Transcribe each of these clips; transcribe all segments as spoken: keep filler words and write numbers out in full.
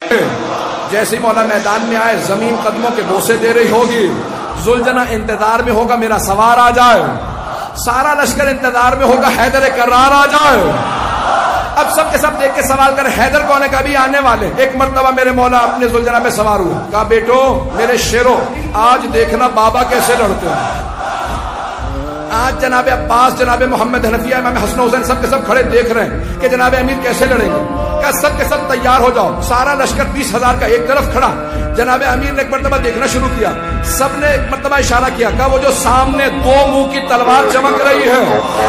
جیسے مولا میدان میں آئے زمین قدموں کے بوسے دے رہی ہوگی، ذوالجناح انتظار میں ہوگا میرا سوار آ جائے، سارا لشکر انتظار میں ہوگا حیدر کرار آ جائے۔ اب سب کے سب دیکھ کے سوال کریں حیدر کون ہے؟ کبھی آنے والے۔ ایک مرتبہ میرے مولا اپنے ذوالجناح میں سوار ہوا، کہا بیٹو میرے شیرو آج دیکھنا بابا کیسے لڑتے ہیں۔ آج جناب عباس، جناب محمد حنفیہ، امام حسن حسین سب کے سب کھڑے دیکھ رہے ہیں کہ جناب امیر کیسے لڑیں گے۔ کہا سب کے سب تیار ہو جاؤ، سارا لشکر بیس ہزار کا ایک طرف کھڑا۔ جناب امیر نے ایک مرتبہ دیکھنا شروع کیا، سب نے ایک مرتبہ اشارہ کیا، کہا وہ جو سامنے دو منہ کی تلوار چمک رہی ہے،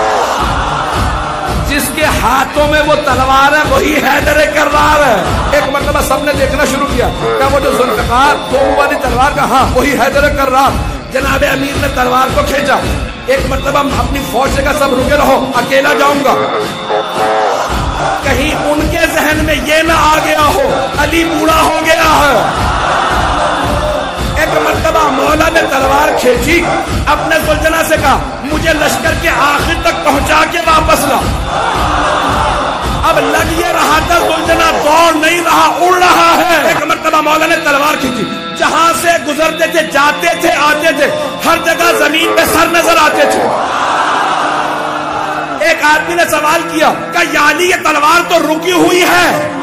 جس کے ہاتھوں میں وہ تلوار ہے وہی حیدر کرار ہے۔ ایک مرتبہ سب نے دیکھنا شروع کیا، کہا وہ جو ذوالفقار دو منہ والی تلوار کا، ہاں وہی حیدر کرار۔ جناب امیر نے تلوار کو کھینچا، ایک مرتبہ اپنی فوج سے کہا سب رکے رہو، اکیلا جاؤں گا، کہیں ان کے ذہن میں یہ نہ آ گیا ہو علی بوڑھا ہو گیا ہے۔ ایک مرتبہ مولا نے تلوار کھینچی، اپنے ذوالجناح سے کہا مجھے لشکر کے آخر تک پہنچا کے واپس لا۔ اب لگ یہ رہا تھا ذوالجناح دوڑ نہیں رہا، اڑ رہا ہے۔ ایک مرتبہ مولا نے تلوار کھینچی، جہاں سے گزرتے تھے جاتے تھے آتے تھے، ہر جگہ زمین پہ سر نظر آتے تھے۔ ایک آدمی نے سوال کیا کہ یا علی یہ تلوار تو رکی ہوئی ہے،